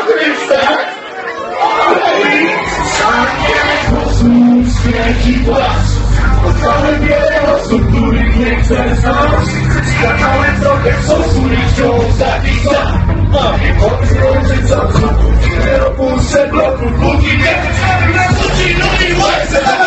Chrysta! Śmierć i płacz. Spotkałem wiele osób, których nie chcę znać. Skakałem trochę w sosu i wciąż taki sam. Nie mogę złączyć oczu, nie opuszczę bloku, póki nie wyciągnę ludzi, no i łezę.